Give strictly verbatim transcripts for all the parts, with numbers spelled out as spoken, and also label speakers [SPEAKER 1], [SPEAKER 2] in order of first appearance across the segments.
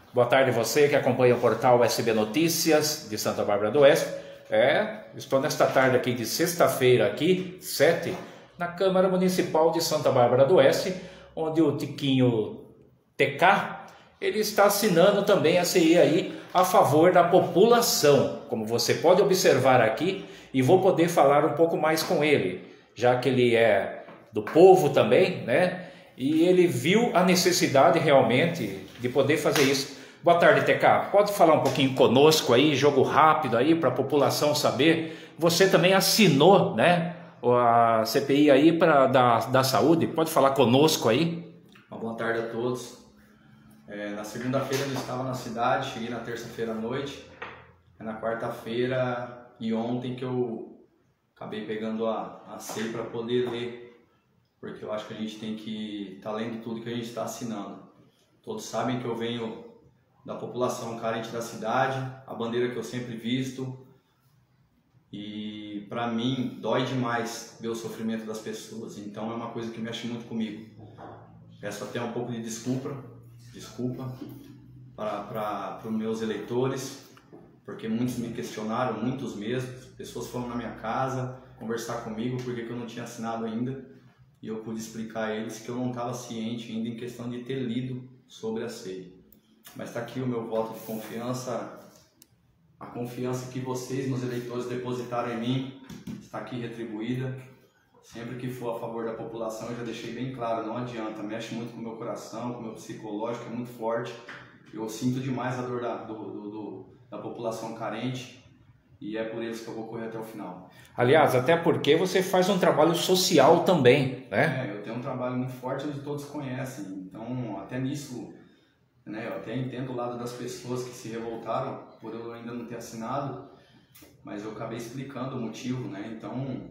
[SPEAKER 1] Boa tarde você que acompanha o portal S B Notícias de Santa Bárbara do Oeste. É, estou nesta tarde aqui de sexta-feira aqui, sete, na Câmara Municipal de Santa Bárbara do Oeste, onde o Tiquinho T K, ele está assinando também a C I aí a favor da população, como você pode observar aqui, e vou poder falar um pouco mais com ele, já que ele é do povo também, né? E ele viu a necessidade realmente de poder fazer isso. Boa tarde, T K. Pode falar um pouquinho conosco aí, jogo rápido aí para a população saber. Você também assinou, né, a C P I aí para da, da saúde. Pode falar conosco aí?
[SPEAKER 2] Uma boa tarde a todos. É, na segunda-feira eu estava na cidade, cheguei na terça-feira à noite. É na quarta-feira e ontem que eu acabei pegando a, a C I para poder ler, porque eu acho que a gente tem que estar tá lendo tudo que a gente está assinando. Todos sabem que eu venho da população carente da cidade, a bandeira que eu sempre visto, e para mim dói demais ver o sofrimento das pessoas, então é uma coisa que mexe muito comigo. Peço até um pouco de desculpa, desculpa para, para, para os meus eleitores, porque muitos me questionaram, muitos mesmo, pessoas foram na minha casa conversar comigo porque que eu não tinha assinado ainda, e eu pude explicar a eles que eu não estava ciente ainda em questão de ter lido sobre a C I. Mas está aqui o meu voto de confiança, a confiança que vocês, meus eleitores, depositaram em mim, está aqui retribuída. Sempre que for a favor da população, eu já deixei bem claro, não adianta, mexe muito com o meu coração, com o meu psicológico, é muito forte. Eu sinto demais a dor da, do, do, do, da população carente e é por eles que eu vou correr até o final.
[SPEAKER 1] Aliás, até porque você faz um trabalho social também, né?
[SPEAKER 2] É, eu tenho um trabalho muito forte onde todos conhecem, então até nisso... Eu até entendo o lado das pessoas que se revoltaram por eu ainda não ter assinado, mas eu acabei explicando o motivo, né? Então,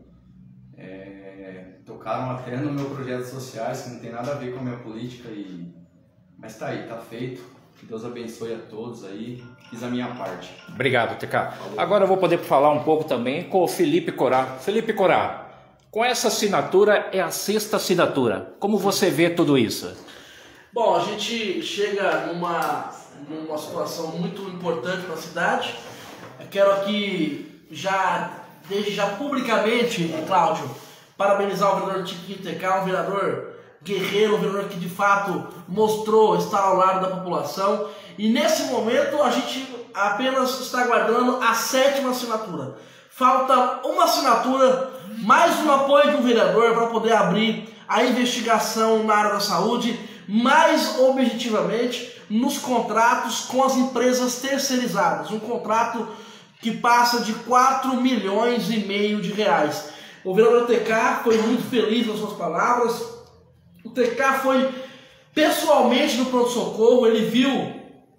[SPEAKER 2] é, tocaram até no meu projeto sociais, que não tem nada a ver com a minha política, e... mas tá aí, tá feito. Que Deus abençoe a todos aí, fiz a minha parte.
[SPEAKER 1] Obrigado, T K. Agora eu vou poder falar um pouco também com o Felipe Corá. Felipe Corá, com essa assinatura é a sexta assinatura. Como você vê tudo isso?
[SPEAKER 3] Bom, a gente chega numa, numa situação muito importante para a cidade. Eu quero aqui, já, desde já publicamente, Cláudio, parabenizar o vereador Tiquinho T K, um vereador guerreiro, um vereador que de fato mostrou estar ao lado da população. E nesse momento a gente apenas está aguardando a sétima assinatura. Falta uma assinatura, mais um apoio de um vereador para poder abrir a investigação na área da saúde, mais objetivamente nos contratos com as empresas terceirizadas, um contrato que passa de quatro milhões e meio de reais. O vereador T K foi muito feliz nas suas palavras. O T K foi pessoalmente no pronto-socorro, ele viu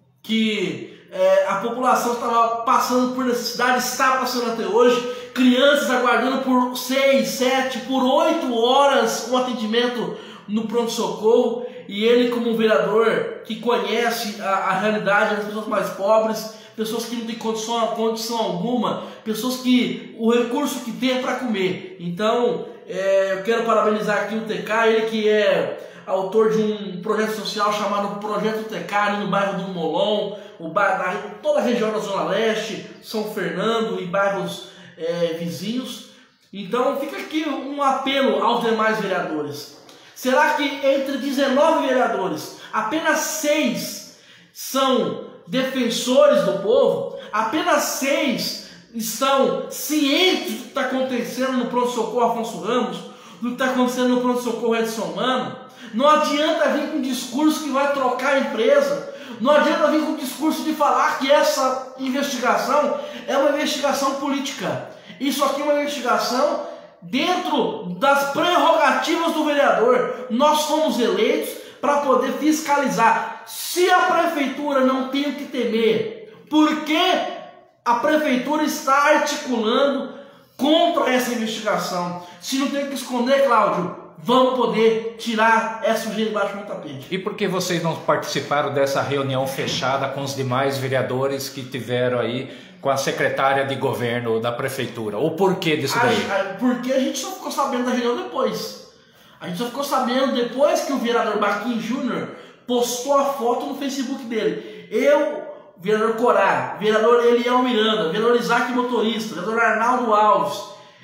[SPEAKER 3] que é, a população estava passando por necessidade, está passando até hoje, crianças aguardando por seis, sete, por oito horas um atendimento no pronto-socorro, e ele, como um vereador que conhece a, a realidade das pessoas mais pobres, pessoas que não têm condição, condição alguma, pessoas que o recurso que tem é para comer. Então, é, eu quero parabenizar aqui o T K, ele que é autor de um projeto social chamado Projeto T K, ali no bairro do Molon, o bairro, toda a região da Zona Leste, São Fernando e bairros é, vizinhos. Então, fica aqui um apelo aos demais vereadores. Será que entre dezenove vereadores, apenas seis são defensores do povo? Apenas seis estão cientes do que está acontecendo no pronto-socorro Afonso Ramos, do que está acontecendo no pronto-socorro Edson Mano? Não adianta vir com um discurso que vai trocar a empresa. Não adianta vir com um discurso de falar que essa investigação é uma investigação política. Isso aqui é uma investigação dentro das prerrogativas do vereador. Nós fomos eleitos para poder fiscalizar. Se a prefeitura não tem o que temer, por que a prefeitura está articulando contra essa investigação? Se não tem o que esconder, Cláudio, vamos poder tirar essa sujeira debaixo do tapete.
[SPEAKER 1] E por que vocês não participaram dessa reunião fechada com os demais vereadores que tiveram aí com a secretária de governo da prefeitura? Ou por que disso daí?
[SPEAKER 3] A, a, porque a gente só ficou sabendo da reunião depois. A gente só ficou sabendo depois que o vereador Baquim Júnior postou a foto no Facebook dele. Eu, vereador Corá, vereador Eliel Miranda, vereador Isaac Motorista, vereador Arnaldo Alves,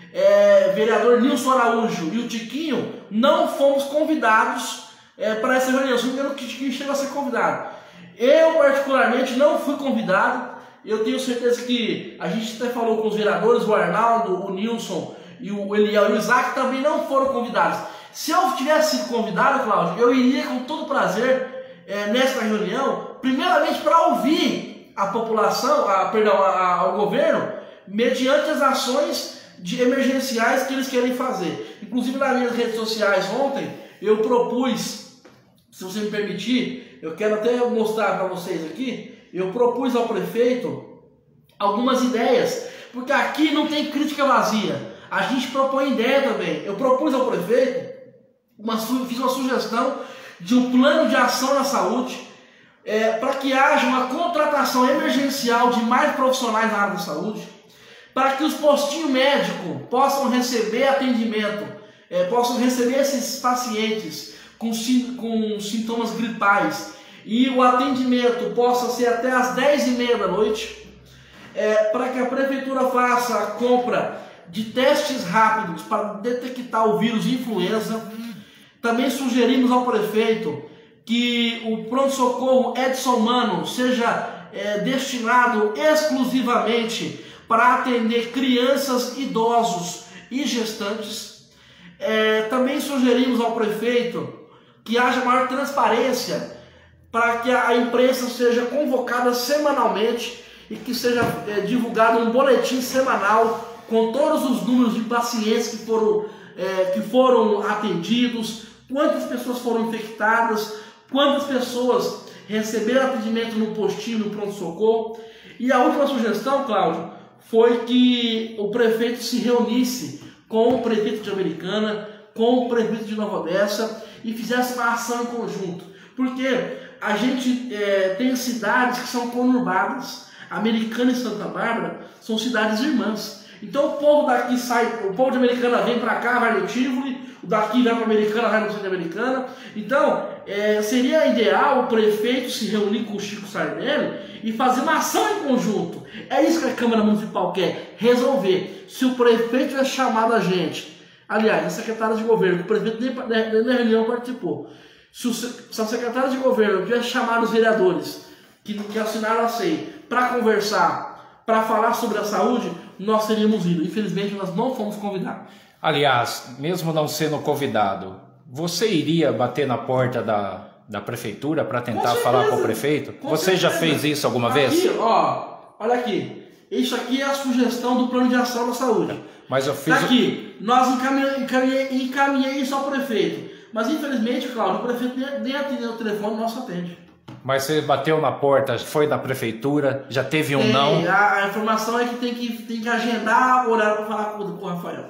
[SPEAKER 3] é, vereador Nilson Araújo e o Tiquinho, não fomos convidados é, para essa reunião. Se não me engano, o Tiquinho chegou a ser convidado. Eu, particularmente, não fui convidado. Eu tenho certeza que a gente até falou com os vereadores, o Arnaldo, o Nilson e o Eliel e o Isaac também não foram convidados. Se eu tivesse sido convidado, Cláudio, eu iria com todo prazer é, nessa reunião, primeiramente para ouvir a população, a, perdão, a, a, ao governo, mediante as ações de emergenciais que eles querem fazer. Inclusive nas minhas redes sociais ontem, eu propus, se você me permitir, eu quero até mostrar para vocês aqui, eu propus ao prefeito algumas ideias, porque aqui não tem crítica vazia, a gente propõe ideia também. Eu propus ao prefeito, uma, fiz uma sugestão de um plano de ação na saúde, é, para que haja uma contratação emergencial de mais profissionais na área da saúde, para que os postinhos médicos possam receber atendimento, é, possam receber esses pacientes com, com sintomas gripais, e o atendimento possa ser até às dez e meia da noite, é, para que a prefeitura faça a compra de testes rápidos para detectar o vírus influenza. Também sugerimos ao prefeito que o pronto-socorro Edson Mano seja é, destinado exclusivamente para atender crianças, idosos e gestantes. É, também sugerimos ao prefeito que haja maior transparência para que a imprensa seja convocada semanalmente e que seja é, divulgado um boletim semanal com todos os números de pacientes que foram, é, que foram atendidos, quantas pessoas foram infectadas, quantas pessoas receberam atendimento no postinho, no pronto-socorro. E a última sugestão, Cláudio, foi que o prefeito se reunisse com o prefeito de Americana, com o prefeito de Nova Odessa e fizesse uma ação em conjunto. Porque a gente é, tem cidades que são conurbadas. Americana e Santa Bárbara são cidades irmãs. Então o povo daqui sai, o povo de Americana vem para cá, vai no Tivoli, o daqui vai para Americana, vai no centro de Americana. Então é, seria ideal o prefeito se reunir com o Chico Sardelli e fazer uma ação em conjunto. É isso que a Câmara Municipal quer, resolver. Se o prefeito tivesse chamado a gente, aliás, a secretária de governo, que o prefeito nem, nem na reunião participou, se, o, se a secretária de governo tivesse chamado os vereadores que, que assinaram a C E I para conversar, para falar sobre a saúde, nós teríamos ido. Infelizmente, nós não fomos convidados.
[SPEAKER 1] Aliás, mesmo não sendo convidado, você iria bater na porta da, da prefeitura para tentar com falar com o prefeito? Com você certeza. Já fez isso alguma
[SPEAKER 3] aqui,
[SPEAKER 1] vez?
[SPEAKER 3] Ó, olha aqui. Isso aqui é a sugestão do plano de ação da saúde.
[SPEAKER 1] Mas eu fiz...
[SPEAKER 3] Aqui, nós encaminhei, encaminhei, encaminhei isso ao prefeito. Mas infelizmente, Cláudio, o prefeito nem, nem atendeu o telefone, nosso atende.
[SPEAKER 1] Mas você bateu na porta, foi na prefeitura, já teve um
[SPEAKER 3] tem,
[SPEAKER 1] não?
[SPEAKER 3] A, a informação é que tem que, tem que agendar o horário para falar com, com o Rafael.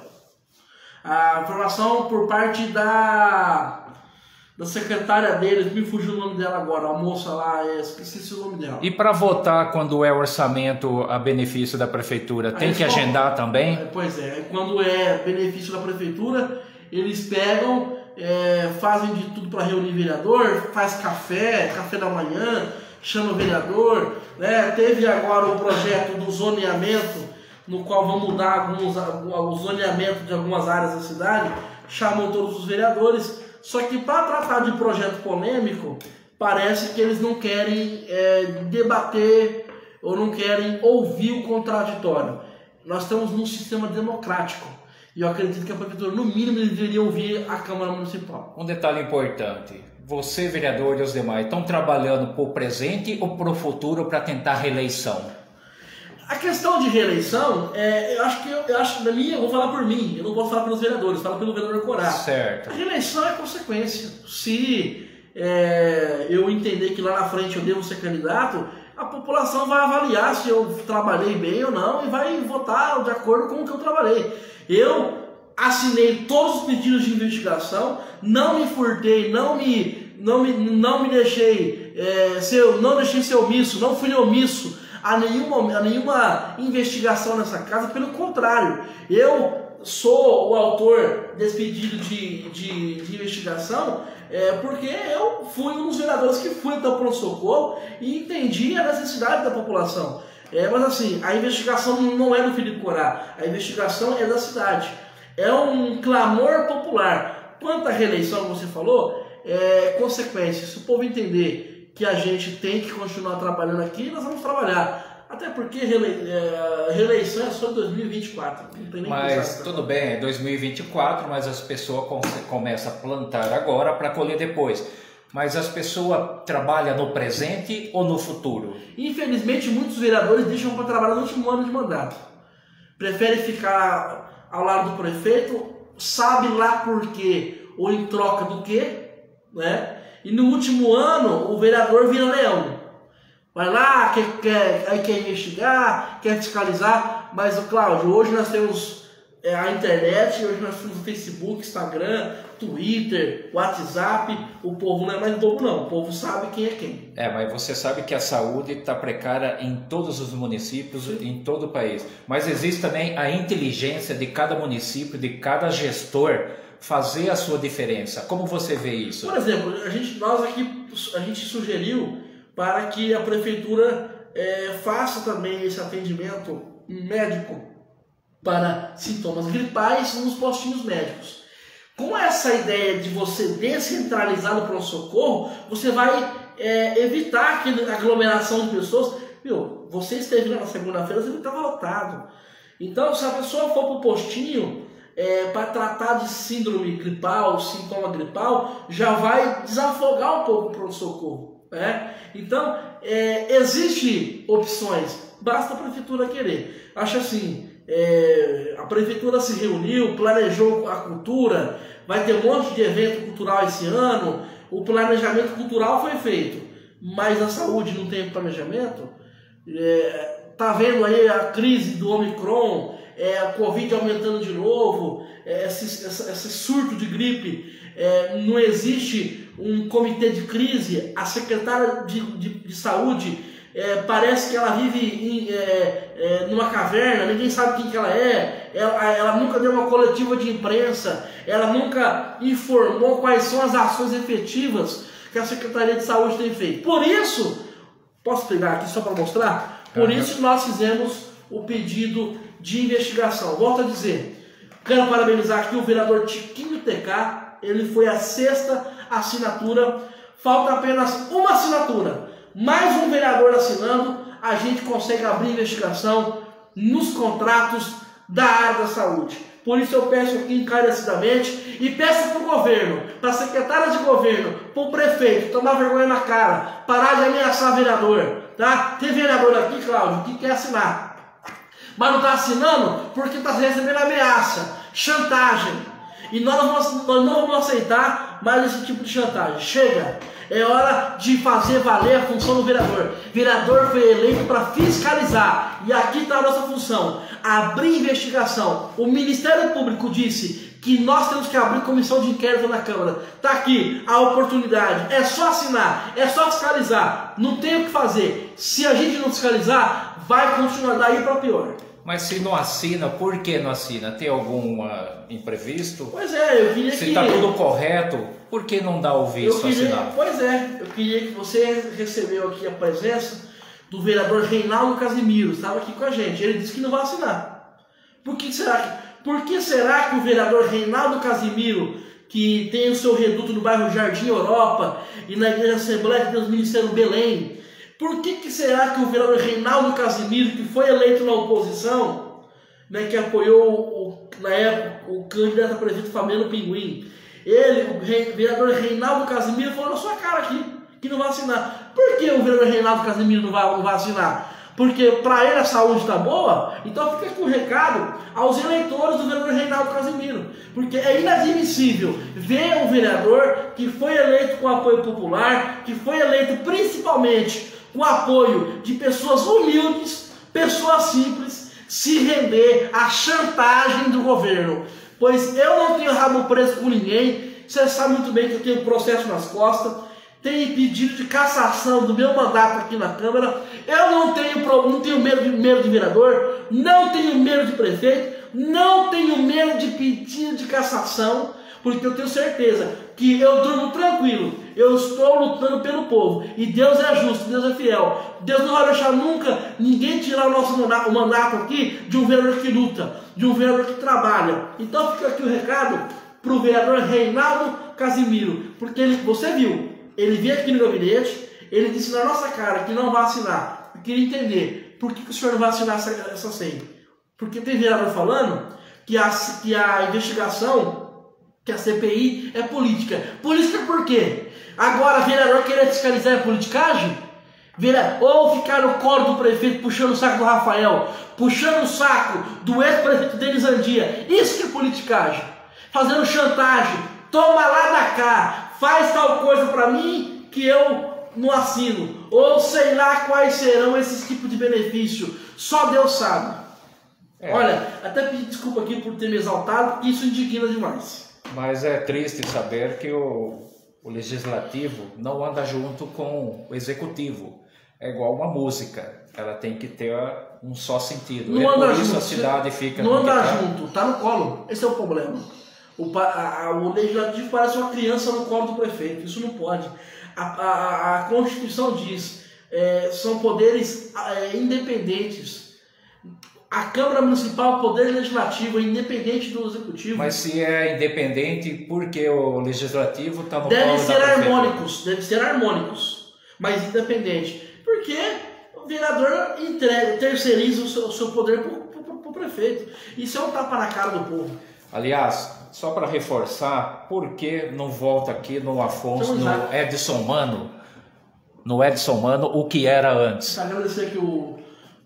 [SPEAKER 3] A informação por parte da, da secretária deles, me fugiu o nome dela agora, a moça lá, é, esqueci o nome dela.
[SPEAKER 1] E para votar quando é orçamento a benefício da prefeitura, tem que agendar vão, também?
[SPEAKER 3] Pois é, quando é benefício da prefeitura, eles pegam... É, fazem de tudo para reunir vereador, faz café, café da manhã, chama o vereador, né? Teve agora o projeto do zoneamento, no qual vão mudar alguns, o zoneamento de algumas áreas da cidade, chamam todos os vereadores, só que para tratar de projeto polêmico, parece que eles não querem é, debater ou não querem ouvir o contraditório. Nós estamos num sistema democrático. E eu acredito que a prefeitura, no mínimo, deveria ouvir a Câmara Municipal.
[SPEAKER 1] Um detalhe importante. Você, vereador e os demais, estão trabalhando para o presente ou para o futuro para tentar reeleição?
[SPEAKER 3] A questão de reeleição, é, eu acho que, eu, eu acho, na minha, eu vou falar por mim, eu não vou falar pelos vereadores, eu falo pelo vereador Corá.
[SPEAKER 1] Certo.
[SPEAKER 3] A reeleição é consequência. Se é, eu entender que lá na frente eu devo ser candidato, a população vai avaliar se eu trabalhei bem ou não e vai votar de acordo com o que eu trabalhei. Eu assinei todos os pedidos de investigação, não me furtei, não me, não me, não me deixei, é, ser, não deixei ser omisso, não fui omisso a nenhuma, a nenhuma investigação nessa casa, pelo contrário, eu sou o autor desse pedido de, de, de investigação É, porque eu fui um dos vereadores que fui até o pronto-socorro e entendi a necessidade da população. É, mas assim, a investigação não é do Felipe Corá, a investigação é da cidade. É um clamor popular. Quanto à reeleição, você falou, é consequência. Se o povo entender que a gente tem que continuar trabalhando aqui, nós vamos trabalhar. Até porque reele... é... reeleição é só em dois mil e vinte e quatro. Não tem nem
[SPEAKER 1] mas tudo bem, é dois mil e vinte e quatro, mas as pessoas começam a plantar agora para colher depois. Mas as pessoas trabalham no presente ou no futuro?
[SPEAKER 3] Infelizmente, muitos vereadores deixam para trabalhar no último ano de mandato. Preferem ficar ao lado do prefeito, sabe lá por quê ou em troca do quê, né? E no último ano o vereador vira leão. Vai lá, quer, quer, aí quer investigar, quer fiscalizar, mas, Cláudio, hoje nós temos é, a internet, hoje nós temos o Facebook, Instagram, Twitter, WhatsApp, o povo não é mais bobo não, o povo sabe quem é quem.
[SPEAKER 1] É, mas você sabe que a saúde está precária em todos os municípios, sim, em todo o país. Mas existe também a inteligência de cada município, de cada gestor, fazer a sua diferença. Como você vê isso?
[SPEAKER 3] Por exemplo, a gente, nós aqui, a gente sugeriu para que a prefeitura é, faça também esse atendimento médico para sintomas gripais nos postinhos médicos. Com essa ideia de você descentralizar o pronto-socorro, você vai é, evitar aquela aglomeração de pessoas. Viu, você esteve lá na segunda-feira, você estava lotado. Então, se a pessoa for para o postinho é, para tratar de síndrome gripal, sintoma gripal, já vai desafogar um pouco o pronto-socorro. É? Então, é, existe opções, basta a prefeitura querer. Acho assim, é, a prefeitura se reuniu, planejou a cultura, vai ter um monte de evento cultural esse ano, o planejamento cultural foi feito, mas a saúde não tem planejamento. É, tá vendo aí a crise do Omicron, é, a Covid aumentando de novo, é, esse, esse, esse surto de gripe, é, não existe um comitê de crise, a secretária de, de, de saúde é, parece que ela vive em, é, é, numa caverna, ninguém sabe quem que ela é, ela, ela nunca deu uma coletiva de imprensa, ela nunca informou quais são as ações efetivas que a Secretaria de Saúde tem feito. Por isso, posso pegar aqui só para mostrar? Por uhum. isso nós fizemos o pedido de investigação. Volto a dizer, quero parabenizar aqui o vereador Tiquinho T K, ele foi a sexta assinatura, falta apenas uma assinatura, mais um vereador assinando, a gente consegue abrir investigação nos contratos da área da saúde. Por isso eu peço aqui encarecidamente e peço para o governo, para a secretária de governo, para o prefeito tomar vergonha na cara, parar de ameaçar vereador, tá? Tem vereador aqui, Cláudio, que quer assinar, mas não está assinando porque está recebendo ameaça, chantagem. E nós, nós, nós não vamos aceitar mais esse tipo de chantagem. Chega! É hora de fazer valer a função do vereador. O vereador foi eleito para fiscalizar. E aqui está a nossa função. Abrir investigação. O Ministério Público disse que nós temos que abrir comissão de inquérito na Câmara. Está aqui a oportunidade. É só assinar. É só fiscalizar. Não tem o que fazer. Se a gente não fiscalizar, vai continuar daí para pior.
[SPEAKER 1] Mas se não assina, por que não assina? Tem algum uh, imprevisto?
[SPEAKER 3] Pois é, eu queria
[SPEAKER 1] se
[SPEAKER 3] que...
[SPEAKER 1] Se está tudo correto, por que não dá o visto
[SPEAKER 3] queria...
[SPEAKER 1] assinado?
[SPEAKER 3] Pois é, eu queria que você recebeu aqui a presença do vereador Reinaldo Casimiro, estava aqui com a gente, ele disse que não vai assinar. Por que será que, por que, será que o vereador Reinaldo Casimiro, que tem o seu reduto no bairro Jardim Europa e na Igreja Assembleia de Deus Ministério Belém, por que, que será que o vereador Reinaldo Casimiro, que foi eleito na oposição, né, que apoiou, o, na época, o candidato a prefeito Fabiano Pinguim, ele, o rei, vereador Reinaldo Casimiro, falou na sua cara aqui, que não vai assinar. Por que o vereador Reinaldo Casimiro não vai, não vai assinar? Porque para ele a saúde está boa, então fica com o recado aos eleitores do vereador Reinaldo Casimiro. Porque é inadmissível ver um vereador que foi eleito com apoio popular, que foi eleito principalmente com apoio de pessoas humildes, pessoas simples, se render à chantagem do governo. Pois eu não tenho rabo preso com ninguém, você sabe muito bem que eu tenho processo nas costas, tenho pedido de cassação do meu mandato aqui na Câmara, eu não tenho, não tenho medo, de, medo de vereador, não tenho medo de prefeito, não tenho medo de pedido de cassação, porque eu tenho certeza que eu durmo tranquilo, eu estou lutando pelo povo, e Deus é justo, Deus é fiel. Deus não vai deixar nunca ninguém tirar o nosso mandato, o mandato aqui de um vereador que luta, de um vereador que trabalha. Então fica aqui o recado para o vereador Reinaldo Casimiro, porque ele, você viu, ele veio aqui no gabinete, ele disse na nossa cara que não vai assinar. Eu queria entender por que, que o senhor não vai assinar essa, essa S E I. Porque tem vereador falando que a, que a investigação, que a C P I é política. Política por quê? Agora, vereador querer fiscalizar é politicagem? Vira, ou ficar no colo do prefeito puxando o saco do Rafael, puxando o saco do ex-prefeito Denis Andia. Isso que é politicagem. Fazendo chantagem. Toma lá da cá. Faz tal coisa pra mim que eu não assino. Ou sei lá quais serão esses tipos de benefício. Só Deus sabe. É. Olha, até pedir desculpa aqui por ter me exaltado, porque isso indigna demais.
[SPEAKER 1] Mas é triste saber que o, o legislativo não anda junto com o executivo. É igual uma música, ela tem que ter um só sentido.
[SPEAKER 3] Não
[SPEAKER 1] é
[SPEAKER 3] anda
[SPEAKER 1] por isso
[SPEAKER 3] junto,
[SPEAKER 1] a cidade fica...
[SPEAKER 3] Não anda
[SPEAKER 1] tá...
[SPEAKER 3] junto, tá no colo. Esse é o problema. O, a, a, o legislativo parece uma criança no colo do prefeito. Isso não pode. A, a, a Constituição diz, é, são poderes é, independentes. A Câmara Municipal, o Poder Legislativo, é independente do Executivo.
[SPEAKER 1] Mas se é independente, por que o Legislativo está no
[SPEAKER 3] Deve
[SPEAKER 1] colo
[SPEAKER 3] ser
[SPEAKER 1] da
[SPEAKER 3] harmônicos, deve ser harmônicos, mas independente. Porque o vereador entrega, terceiriza o seu, o seu poder para o prefeito. Isso é um tapa na cara do povo.
[SPEAKER 1] Aliás, só para reforçar, por que não volta aqui no Afonso, no Edson Mano, no Edson Mano, o que era antes?
[SPEAKER 3] Agradecer aqui o...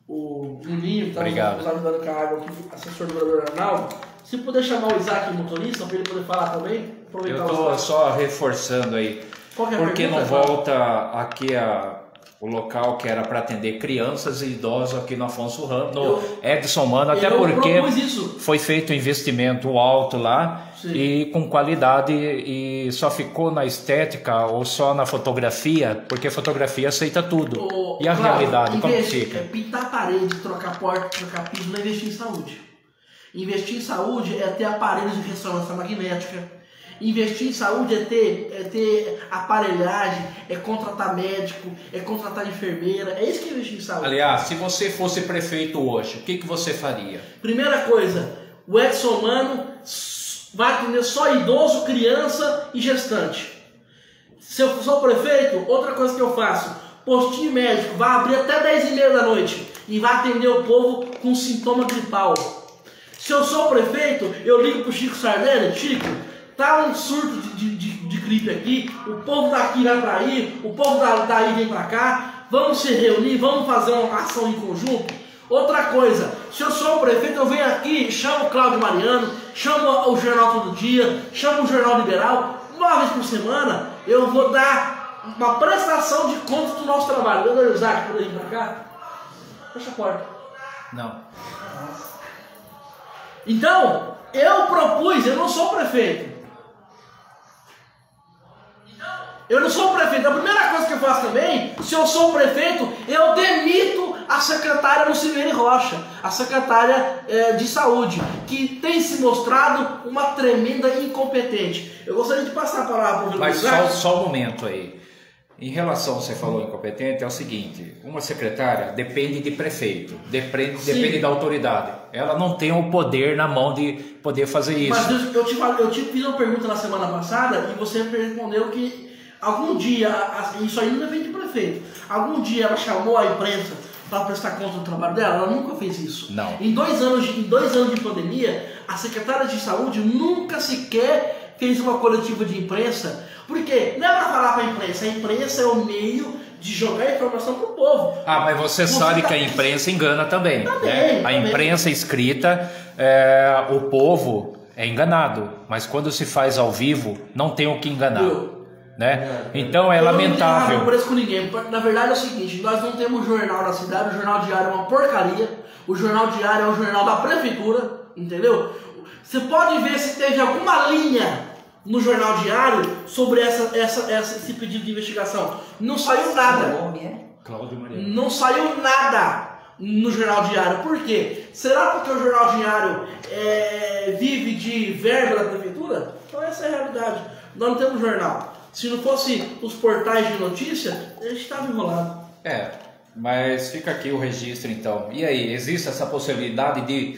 [SPEAKER 3] o Juninho, que
[SPEAKER 1] está
[SPEAKER 3] nos ajudando com a água, aqui, assessor do vereador Arnaldo. Se puder chamar o Isaac, o motorista, para ele poder falar também.
[SPEAKER 1] Eu estou só reforçando aí.
[SPEAKER 3] Qual que é a
[SPEAKER 1] Por que
[SPEAKER 3] pergunta,
[SPEAKER 1] não volta aqui a, o local que era para atender crianças e idosos aqui no Afonso Ramos, no eu, Edson Mano, até porque foi feito um investimento alto lá. Sim. E com qualidade, e só ficou na estética ou só na fotografia, porque a fotografia aceita tudo. O, e a claro, realidade, como fica?
[SPEAKER 3] É pintar a parede, trocar porta, trocar piso, não é investir em saúde. Investir em saúde é ter aparelhos de ressonância magnética. Investir em saúde é ter, é ter aparelhagem, é contratar médico, é contratar enfermeira. É isso que é investir em saúde.
[SPEAKER 1] Aliás, se você fosse prefeito hoje, o que, que você faria?
[SPEAKER 3] Primeira coisa, o Edson Mano vai atender só idoso, criança e gestante. Se eu sou prefeito, outra coisa que eu faço, postinho médico, vai abrir até dez e meia da noite e vai atender o povo com sintoma gripal. Se eu sou prefeito, eu ligo pro Chico Sardelli, Chico, tá um surto de, de, de gripe aqui, o povo daqui vai para aí, o povo daí vem para cá, vamos se reunir, vamos fazer uma ação em conjunto. Outra coisa, se eu sou o prefeito, eu venho aqui, chamo o Cláudio Mariano, chamo o Jornal Todo Dia, chamo o Jornal Liberal, uma vez por semana, eu vou dar uma prestação de contas do nosso trabalho. Doutor Isaac, pode ir para cá? Fecha a porta.
[SPEAKER 1] Não.
[SPEAKER 3] Então, eu propus, eu não sou prefeito. Eu não sou prefeito. A primeira coisa que eu faço também, se eu sou prefeito, eu demito a secretária Lucimene Rocha, a secretária é, de saúde, que tem se mostrado uma tremenda incompetente. Eu gostaria de passar a palavra para o
[SPEAKER 1] Mas só, só um momento aí. Em relação ao que você falou incompetente, é o seguinte, uma secretária depende de prefeito, depende, depende da autoridade. Ela não tem o poder na mão de poder fazer isso.
[SPEAKER 3] Mas eu, eu, te, eu te fiz uma pergunta na semana passada e você respondeu que algum dia, isso aí não depende de prefeito, algum dia ela chamou a imprensa para prestar conta do trabalho dela? Ela nunca fez isso.
[SPEAKER 1] Não.
[SPEAKER 3] Em dois anos de, em dois anos de pandemia, a secretária de saúde nunca sequer fez uma coletiva de imprensa. Porque não é para falar para a imprensa, a imprensa é o meio de jogar informação para o povo.
[SPEAKER 1] Ah, mas você, você sabe tá... que a imprensa engana também.
[SPEAKER 3] também,
[SPEAKER 1] né?
[SPEAKER 3] também.
[SPEAKER 1] A imprensa escrita, é, o povo é enganado, mas quando se faz ao vivo, não tem o que enganar. Eu... Né? Então é eu lamentável.
[SPEAKER 3] Eu não tenho com ninguém. Na verdade é o seguinte, nós não temos jornal na cidade, o Jornal Diário é uma porcaria, o Jornal Diário é um jornal da prefeitura, entendeu? Você pode ver se teve alguma linha no Jornal Diário sobre essa, essa, essa, esse pedido de investigação. Não saiu nada.
[SPEAKER 1] Cláudio Mariano.
[SPEAKER 3] Não saiu nada no Jornal Diário. Por quê? Será porque o Jornal Diário é, vive de verba da prefeitura? Então essa é a realidade. Nós não temos jornal. Se não fosse os portais de notícia, a gente estava enrolado.
[SPEAKER 1] É, mas fica aqui o registro então. E aí, existe essa possibilidade de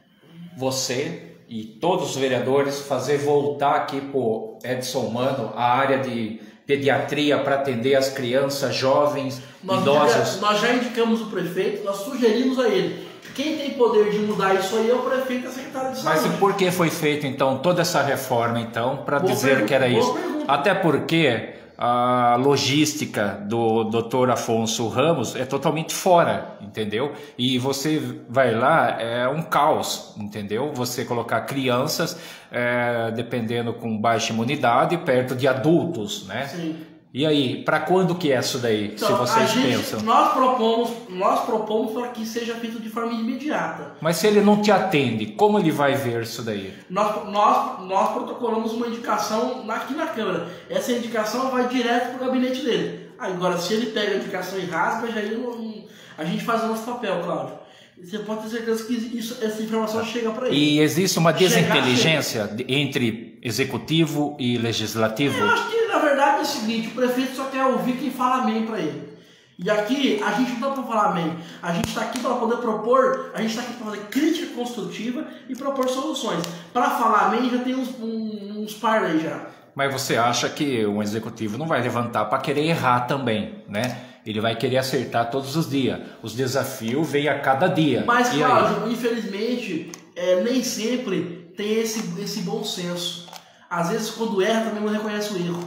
[SPEAKER 1] você e todos os vereadores fazer voltar aqui pro Edson Mano a área de pediatria para atender as crianças, jovens,
[SPEAKER 3] nós
[SPEAKER 1] idosos?
[SPEAKER 3] Já, nós já indicamos o prefeito, nós sugerimos a ele. Quem tem poder de mudar isso aí é o prefeito e a secretária de saúde.
[SPEAKER 1] Mas e por que foi feita então toda essa reforma então para dizer
[SPEAKER 3] pergunta,
[SPEAKER 1] que era isso?
[SPEAKER 3] Pergunta.
[SPEAKER 1] Até porque a logística do doutor Afonso Ramos é totalmente fora, entendeu? E você vai lá, é um caos, entendeu? Você colocar crianças, é, dependendo com baixa imunidade, perto de adultos, né?
[SPEAKER 3] Sim.
[SPEAKER 1] E aí, para quando que é isso daí,
[SPEAKER 3] Então,
[SPEAKER 1] se vocês
[SPEAKER 3] a gente,
[SPEAKER 1] pensam?
[SPEAKER 3] Nós propomos, nós propomos para que seja feito de forma imediata.
[SPEAKER 1] Mas se ele não te atende, como ele vai ver isso daí?
[SPEAKER 3] Nós, nós, nós protocolamos uma indicação aqui na Câmara. Essa indicação vai direto para o gabinete dele. Agora, se ele pega a indicação e rasga, já não, a gente faz o nosso papel, Cláudio. Você pode ter certeza que isso, essa informação chega para ele.
[SPEAKER 1] E existe uma desinteligência
[SPEAKER 3] Chegar,
[SPEAKER 1] entre executivo e legislativo?
[SPEAKER 3] Eu acho que, na verdade, é o seguinte, o prefeito só quer ouvir quem fala amém para ele. E aqui, a gente não está para falar amém. A gente está aqui para poder propor, a gente está aqui para fazer crítica construtiva e propor soluções. Para falar amém, já tem uns, uns, uns par aí já.
[SPEAKER 1] Mas você acha que um executivo não vai levantar para querer errar também, né? Ele vai querer acertar todos os dias. Os desafios vêm a cada dia.
[SPEAKER 3] Mas,
[SPEAKER 1] e
[SPEAKER 3] Cláudio,
[SPEAKER 1] aí?
[SPEAKER 3] infelizmente, é, nem sempre tem esse, esse bom senso. Às vezes, quando erra, também não reconhece o erro.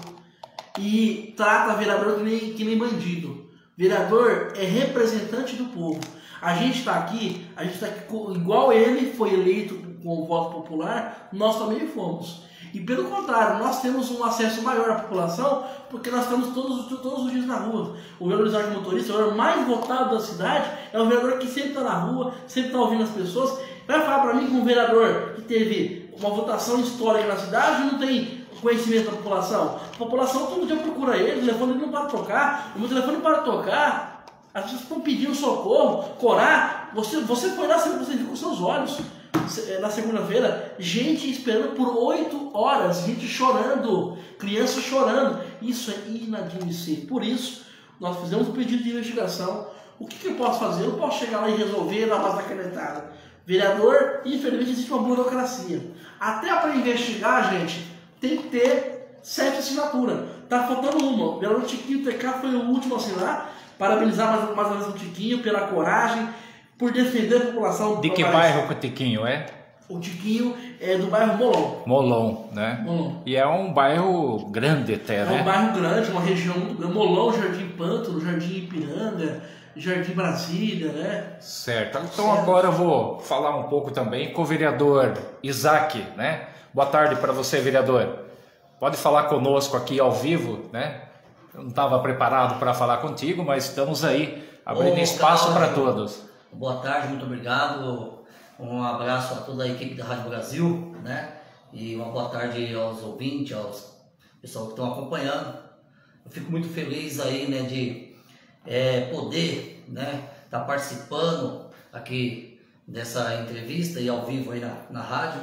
[SPEAKER 3] E trata vereador que nem, que nem bandido. Vereador é representante do povo. A gente está aqui, a gente está aqui, igual ele foi eleito com o voto popular, nós também fomos. E pelo contrário, nós temos um acesso maior à população, porque nós estamos todos, todos os dias na rua. O vereador de motorista, o vereador mais votado da cidade, é o vereador que sempre está na rua, sempre está ouvindo as pessoas. Vai falar para mim que um vereador que teve uma votação histórica na cidade não tem conhecimento da população? A população todo dia procura ele, o telefone não para tocar, o meu telefone para tocar, as pessoas estão pedindo socorro, corar. Você, você foi lá, você viu com seus olhos. Na segunda-feira, gente esperando por oito horas, gente chorando, crianças chorando. Isso é inadmissível. Por isso, nós fizemos um pedido de investigação. O que, que eu posso fazer? Eu não posso chegar lá e resolver na base da canetada. Vereador, infelizmente, existe uma burocracia. Até para investigar, gente, tem que ter sete assinaturas. Tá faltando uma. O vereador Tiquinho T K foi o último a assinar. Parabenizar mais, mais uma vez o Tiquinho pela coragem, por defender a população.
[SPEAKER 1] De que bairro que o Tiquinho é?
[SPEAKER 3] O Tiquinho é do bairro Molon.
[SPEAKER 1] Molon, né?
[SPEAKER 3] Molon.
[SPEAKER 1] E é um bairro grande até,
[SPEAKER 3] é
[SPEAKER 1] né?
[SPEAKER 3] É um bairro grande, uma região muito grande. Molon, Jardim Pântano, Jardim Ipiranga, Jardim Brasília, né?
[SPEAKER 1] Certo. Então
[SPEAKER 3] certo.
[SPEAKER 1] Agora eu vou falar um pouco também com o vereador Isaac, né? Boa tarde para você, vereador. Pode falar conosco aqui ao vivo, né? Eu não estava preparado para falar contigo, mas estamos aí abrindo
[SPEAKER 4] Ô,
[SPEAKER 1] espaço para
[SPEAKER 4] Cláudio,
[SPEAKER 1] todos.
[SPEAKER 4] Boa tarde, muito obrigado. Um abraço a toda a equipe da Rádio Brasil, né? E uma boa tarde aos ouvintes, aos pessoal que estão acompanhando. Eu fico muito feliz aí, né, de é, poder, né, estar tá participando aqui dessa entrevista e ao vivo aí na, na rádio.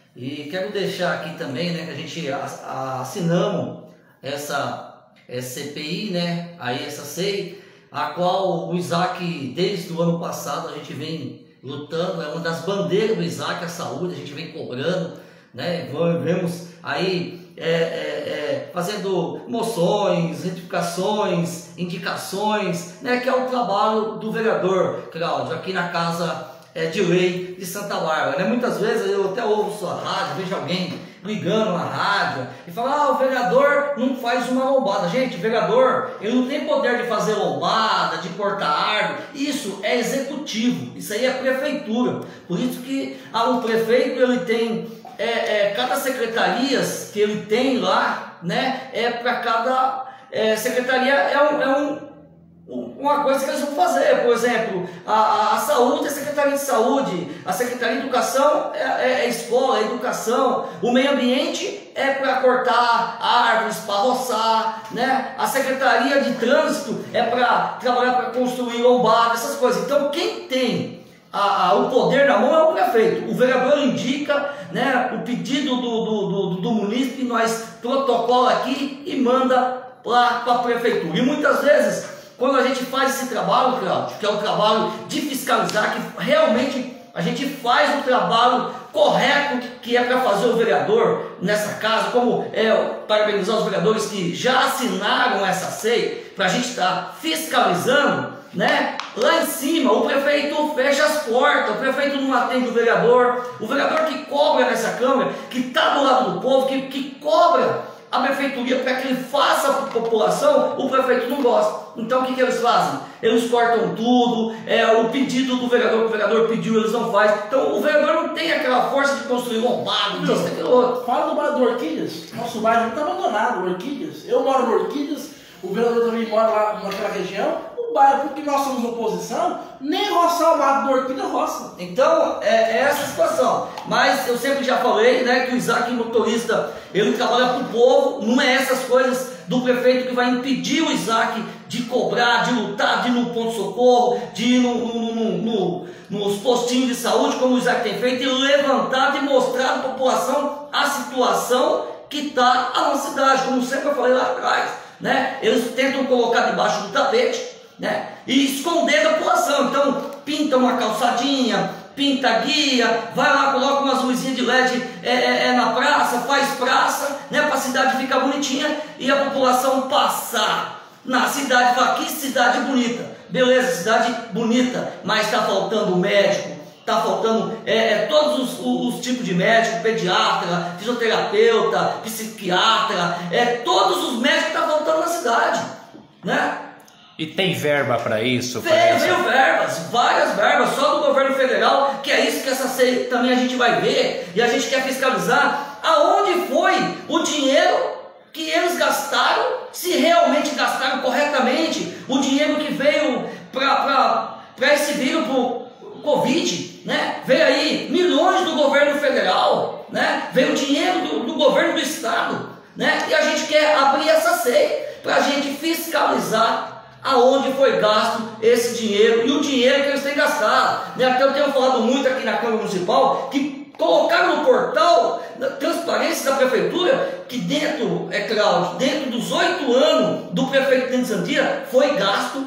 [SPEAKER 4] E quero deixar aqui também, né, que a gente assinamos essa, essa C P I, né, aí essa C E I, a qual o Isaac, desde o ano passado, a gente vem lutando, é uma das bandeiras do Isaac, a saúde, a gente vem cobrando, né, vemos aí é, é, é, fazendo moções, retificações, indicações, né, que é o trabalho do vereador Cláudio, aqui na Casa é, de Lei de Santa Bárbara, né? Muitas vezes eu até ouço a rádio, vejo alguém ligando na rádio e fala, ah, o vereador não faz uma lombada. Gente, o vereador, ele não tem poder de fazer lombada, de cortar árvore. Isso é executivo, isso aí é prefeitura. Por isso que ah, o prefeito, ele tem é, é, cada secretaria que ele tem lá, né, é para cada é, secretaria é um, é um uma coisa que eles vão fazer. Por exemplo, a, a, a saúde é a Secretaria de Saúde, a Secretaria de Educação é, é, é escola, é educação, o meio ambiente é para cortar árvores, para roçar, né? A Secretaria de Trânsito é para trabalhar para construir lombada, essas coisas. Então quem tem a, a, o poder na mão é o prefeito. O vereador indica, né, o pedido do, do, do, do munícipe, nós protocola aqui e manda para a prefeitura. E muitas vezes, quando a gente faz esse trabalho, Cláudio, que é o trabalho de fiscalizar, que realmente a gente faz o trabalho correto que é para fazer o vereador nessa casa, como é parabenizar os vereadores que já assinaram essa C E I, para a gente estar fiscalizando, né? Lá em cima o prefeito fecha as portas, o prefeito não atende o vereador, o vereador que cobra nessa Câmara, que está do lado do povo, que, que cobra a prefeitura para que ele faça a população, o prefeito não gosta. Então o que, que eles fazem? Eles cortam tudo, é, o pedido do vereador, que o vereador pediu, eles não fazem. Então o vereador não tem aquela força de construir lombado, disso, aquilo outro.
[SPEAKER 3] Fala do bairro do Orquídeas, nosso bairro está abandonado, Orquídeas. Eu moro no Orquídeas, o vereador também mora lá naquela região. O bairro, porque nós somos oposição, nem roçar o mato do Orquídea roça.
[SPEAKER 4] Então, é, é essa a situação. Mas eu sempre já falei, né, que o Isaac motorista, ele trabalha para o povo, não é essas coisas do prefeito que vai impedir o Isaac de cobrar, de lutar, de ir no ponto-socorro, de ir no, no, no, no, nos postinhos de saúde, como o Isaac tem feito, e levantar e mostrar à população a situação que está a nossa cidade, como sempre eu falei lá atrás. Né? Eles tentam colocar debaixo do tapete, né? E esconder da população. Então pinta uma calçadinha, pinta guia, vai lá, coloca umas luzinhas de L E D é, é, é na praça, faz praça, né, para a cidade ficar bonitinha e a população passar na cidade, fala, que cidade bonita, beleza, cidade bonita, mas está faltando médico, está faltando é, é, todos os, os, os tipos de médico, pediatra, fisioterapeuta, psiquiatra, é, todos os médicos estão faltando na cidade, né?
[SPEAKER 1] E tem verba para isso?
[SPEAKER 4] Veio, veio verbas, várias verbas, só do governo federal, que é isso que essa C E I também a gente vai ver, e a gente quer fiscalizar aonde foi o dinheiro que eles gastaram, se realmente gastaram corretamente, o dinheiro que veio para esse vírus, para o Covid, né? Veio aí milhões do governo federal, né? Veio dinheiro do, do governo do estado, né? E a gente quer abrir essa C E I para a gente fiscalizar aonde foi gasto esse dinheiro e o dinheiro que eles têm gastado. Né? Até eu tenho falado muito aqui na Câmara Municipal que colocaram no portal da transparência da prefeitura que dentro, é Cláudio, dentro dos oito anos do prefeito de Santia foi gasto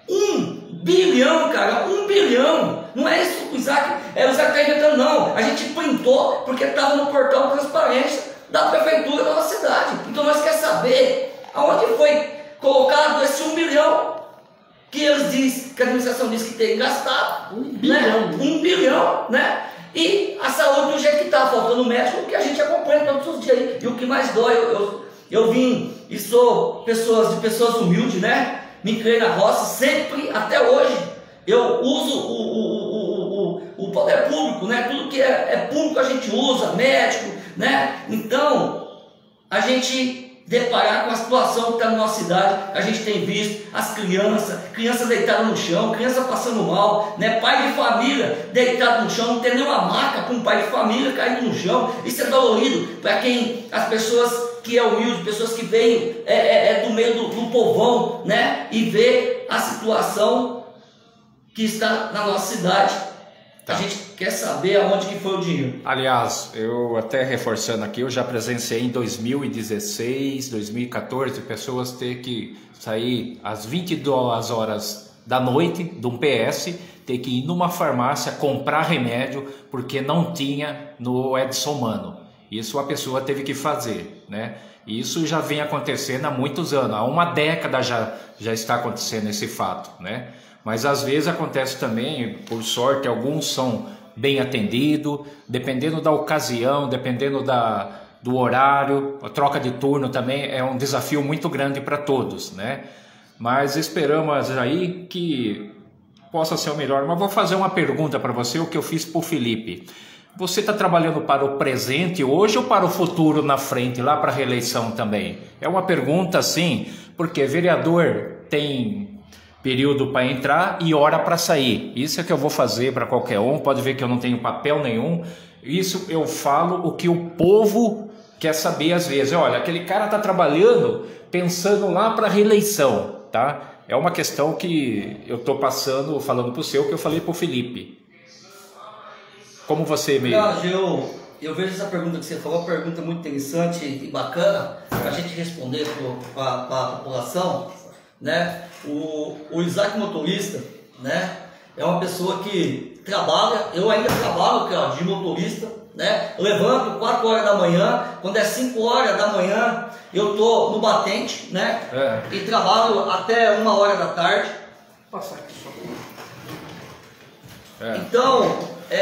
[SPEAKER 4] um bilhão, cara, um bilhão. Não é isso que o Isaac, é, o Isaac está inventando, não. A gente printou porque estava no portal de transparência da prefeitura da nossa cidade. Então nós queremos saber aonde foi colocado esse um bilhão que eles dizem, que a administração diz que tem gastado,
[SPEAKER 3] um bilhão,
[SPEAKER 4] né? um bilhão, né? E a saúde do jeito que está, faltando médico, que a gente acompanha todos os dias aí. E o que mais dói, eu, eu, eu vim e sou pessoas, de pessoas humildes, né? Me criei na roça, sempre, até hoje, eu uso o, o, o, o, o poder público, né? Tudo que é, é público a gente usa, médico, né? Então, a gente deparar com a situação que está na nossa cidade, a gente tem visto as crianças, crianças deitadas no chão, criança passando mal, né? Pai de família deitado no chão, não tem nenhuma maca com um pai de família caído no chão. Isso é dolorido para quem, as pessoas que é humilde, pessoas que veem é, é, é do meio do, do povão, né? E vê a situação que está na nossa cidade. Tá. A gente quer saber aonde que foi o dinheiro.
[SPEAKER 1] Aliás, eu até reforçando aqui, eu já presenciei em dois mil e dezesseis, dois mil e quatorze, pessoas ter que sair às vinte e duas horas da noite de um P S, ter que ir numa farmácia comprar remédio porque não tinha no Edson Mano. Isso a pessoa teve que fazer, né? Isso já vem acontecendo há muitos anos, há uma década já, já está acontecendo esse fato, né? Mas às vezes acontece também, por sorte, alguns são bem atendidos, dependendo da ocasião, dependendo da, do horário, a troca de turno também é um desafio muito grande para todos, né? Mas esperamos aí que possa ser o melhor. Mas vou fazer uma pergunta para você, o que eu fiz para o Felipe. Você está trabalhando para o presente hoje ou para o futuro na frente, lá para a reeleição também? É uma pergunta assim, porque vereador tem período para entrar e hora para sair. Isso é que eu vou fazer para qualquer um, pode ver que eu não tenho papel nenhum. Isso eu falo o que o povo quer saber às vezes. Olha, aquele cara está trabalhando pensando lá para a reeleição, tá? É uma questão que eu estou passando, falando para o seu, que eu falei para o Felipe. Como você me...
[SPEAKER 4] Cláudio, eu, eu vejo essa pergunta que você falou, uma pergunta muito interessante e bacana para a gente responder para a população, né? O, o Isaac motorista, né? É uma pessoa que trabalha, eu ainda trabalho, Cláudio, de motorista, né? Eu levanto quatro horas da manhã, quando é cinco horas da manhã, eu tô no batente, né? É. E trabalho até uma hora da tarde. Vou passar aqui só. É. Então,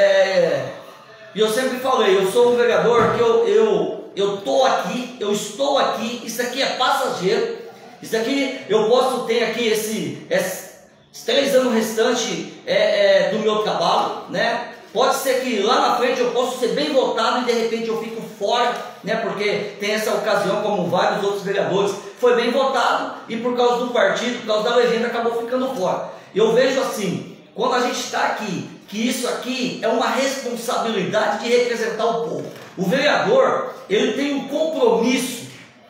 [SPEAKER 4] é, eu sempre falei, eu sou um vereador que eu, eu, eu tô aqui, eu estou aqui, isso aqui é passageiro, isso aqui eu posso ter aqui esse, esses três anos restantes é, é, do meu trabalho, né? Pode ser que lá na frente eu possa ser bem votado e de repente eu fico fora, né? Porque tem essa ocasião, como vários outros vereadores, foi bem votado e por causa do partido, por causa da legenda, acabou ficando fora. Eu vejo assim, quando a gente está aqui, que isso aqui é uma responsabilidade de representar o povo. O vereador, ele tem um compromisso,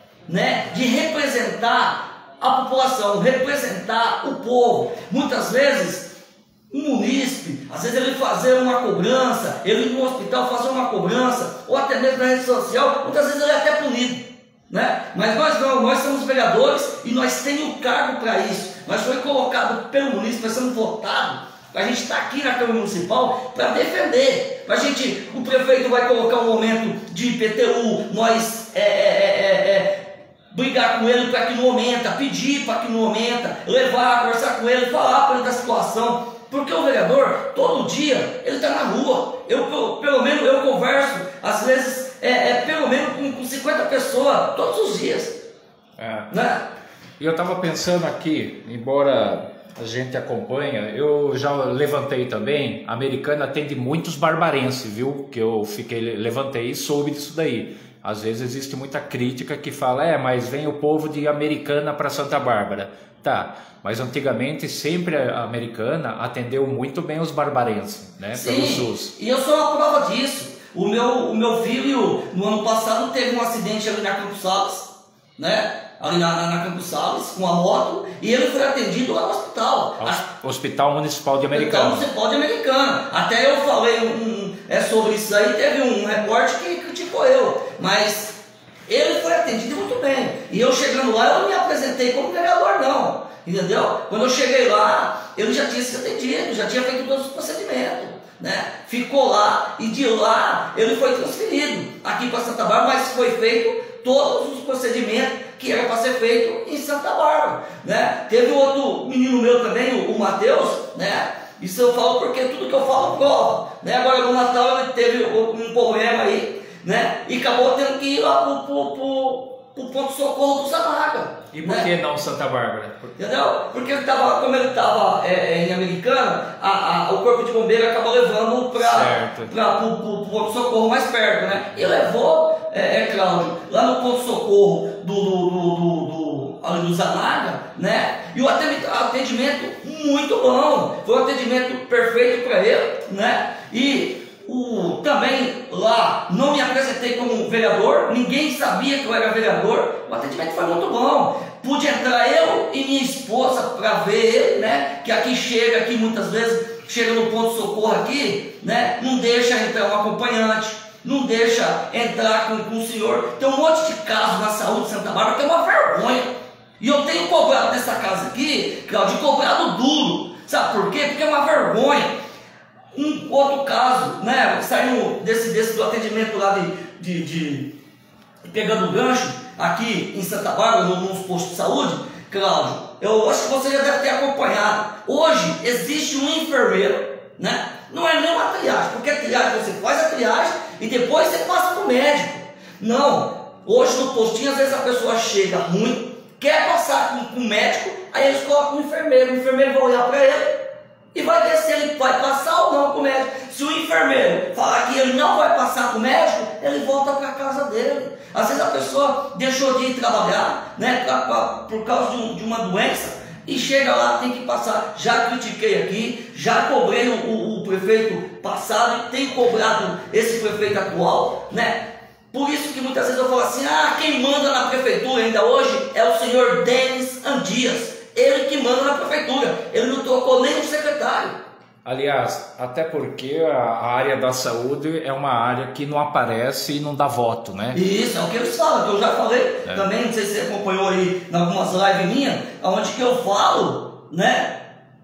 [SPEAKER 4] né, de representar a população, representar o povo. Muitas vezes, um munícipe, às vezes ele fazer uma cobrança, ele ir no hospital fazer uma cobrança, ou até mesmo na rede social, muitas vezes ele é até punido, né? Mas nós não, nós somos vereadores e nós temos o cargo para isso. Nós fomos colocados pelo munícipe, nós somos votados. A gente está aqui na Câmara Municipal para defender. A gente, o prefeito vai colocar um momento de I P T U, nós é, é, é, é, brigar com ele para que não aumenta, pedir para que não aumenta, levar, conversar com ele, falar para ele da situação. Porque o vereador, todo dia, ele está na rua. Eu, pelo menos, eu converso, às vezes, é, é, pelo menos com, com cinquenta pessoas, todos os dias.
[SPEAKER 1] É.
[SPEAKER 4] Né?
[SPEAKER 1] E eu estava pensando aqui, embora a gente acompanha, eu já levantei também, a Americana atende muitos barbarenses, viu? Que eu fiquei, levantei e soube disso daí. Às vezes existe muita crítica que fala, é, mas vem o povo de Americana para Santa Bárbara. Tá, mas antigamente sempre a Americana atendeu muito bem os barbarenses, né?
[SPEAKER 4] Sim,
[SPEAKER 1] pelo SUS.
[SPEAKER 4] E eu sou uma prova disso. O meu, o meu filho, no ano passado, teve um acidente ali na Campos Sales, né? Ali na, na, na Campos Sales, com a moto, e ele foi atendido lá no hospital.
[SPEAKER 1] A, Hospital Municipal de Americana.
[SPEAKER 4] Hospital Municipal de Americana. Até eu falei um, um, é, sobre isso aí, teve um repórter que criticou eu, mas ele foi atendido muito bem. E eu chegando lá, eu não me apresentei como vereador, não. Entendeu? Quando eu cheguei lá, ele já tinha sido atendido, já tinha feito todos os procedimentos, né? Ficou lá e de lá ele foi transferido aqui para Santa Bárbara, mas foi feito todos os procedimentos que era para ser feito em Santa Bárbara, né? Teve outro menino meu também, o, o Matheus, né? Isso eu falo porque tudo que eu falo prova, né? Agora no Natal ele teve um problema aí, né? E acabou tendo que ir lá pro, pro, pro, pro ponto-socorro do Zanaga.
[SPEAKER 1] E por né? que não Santa Bárbara?
[SPEAKER 4] Entendeu? Porque ele tava, como ele estava é, em Americana, a, a, o corpo de bombeiro acabou levando para o ponto-socorro mais perto, né? E levou, é, é Cláudio, lá no ponto-socorro do, do, do, do, do, ali do Zanaga, né? E o atendimento, atendimento muito bom, foi um atendimento perfeito para ele, né? E o, também lá não me apresentei como vereador, ninguém sabia que eu era vereador, o atendimento foi muito bom. Pude entrar eu e minha esposa para ver ele, né? Que aqui chega, aqui muitas vezes, chega no ponto-socorro aqui, né? Não deixa entrar um acompanhante, não deixa entrar com, com o senhor. Tem um monte de casos na saúde de Santa Bárbara que é uma vergonha. E eu tenho cobrado dessa casa aqui, Cláudio, cobrado duro. Sabe por quê? Porque é uma vergonha. Um outro caso, né? Saiu desse, desse do atendimento lá de, de, de pegando gancho aqui em Santa Bárbara, nos postos de saúde, Cláudio, eu acho que você já deve ter acompanhado. Hoje existe um enfermeiro, né? Não é nem uma triagem, porque a triagem você faz a triagem e depois você passa para o médico. Não, hoje no postinho às vezes a pessoa chega ruim, quer passar com, com o médico, aí eles colocam um enfermeiro, o enfermeiro vai olhar para ele e vai ver se ele vai passar ou não com o médico. Se o enfermeiro falar que ele não vai passar com o médico, ele volta para a casa dele. Às vezes a pessoa deixou de ir trabalhar, né, pra, pra, por causa de, um, de uma doença, e chega lá, tem que passar. Já critiquei aqui, já cobrei o, o, o prefeito passado e tenho cobrado esse prefeito atual, né? Por isso que muitas vezes eu falo assim, ah, quem manda na prefeitura ainda hoje é o senhor Denis Andias. Ele que manda na prefeitura, ele não trocou nem o secretário.
[SPEAKER 1] Aliás, até porque a a área da saúde é uma área que não aparece e não dá voto, né?
[SPEAKER 4] Isso, é o que eles falam, que eu já falei
[SPEAKER 1] É.
[SPEAKER 4] também, não sei se você acompanhou aí em algumas lives minhas, onde que eu falo, né?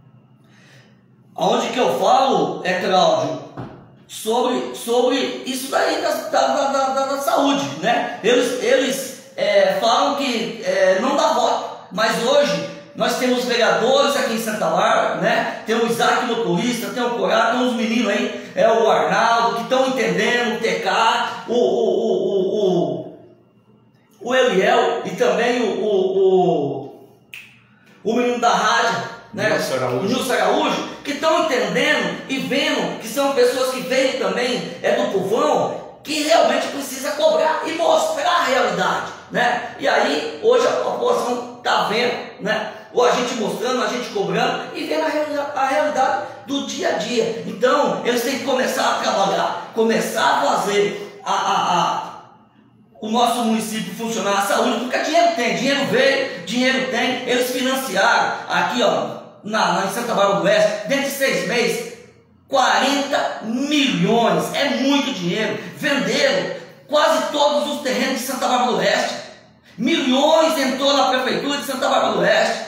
[SPEAKER 4] Onde que eu falo, é Cláudio, sobre, sobre isso daí da, da, da, da, da saúde, né? Eles, eles é, falam que é, não dá voto, mas hoje nós temos vereadores aqui em Santa Bárbara, né? Tem o Isaac motorista, tem o Corá, tem uns meninos aí, é o Arnaldo, que estão entendendo, o T K, o, o, o, o, o Eliel e também o, o, o, o menino da rádio, né?
[SPEAKER 1] Nilson Araújo.
[SPEAKER 4] O Nilson Araújo, que estão entendendo e vendo que são pessoas que vêm também é do povão, que realmente precisa cobrar e mostrar a realidade, né? E aí, hoje a população está vendo, né? Ou a gente mostrando, a gente cobrando e vendo a, reali- a realidade do dia a dia. Então, eles têm que começar a trabalhar, começar a fazer a, a, a, o nosso município funcionar, a saúde, porque dinheiro tem, dinheiro veio, dinheiro tem, eles financiaram aqui, ó, na, na em Santa Bárbara do Oeste, dentro de seis meses, quarenta milhões, é muito dinheiro. Venderam quase todos os terrenos de Santa Bárbara do Oeste. Milhões entrou na prefeitura de Santa Bárbara do Oeste,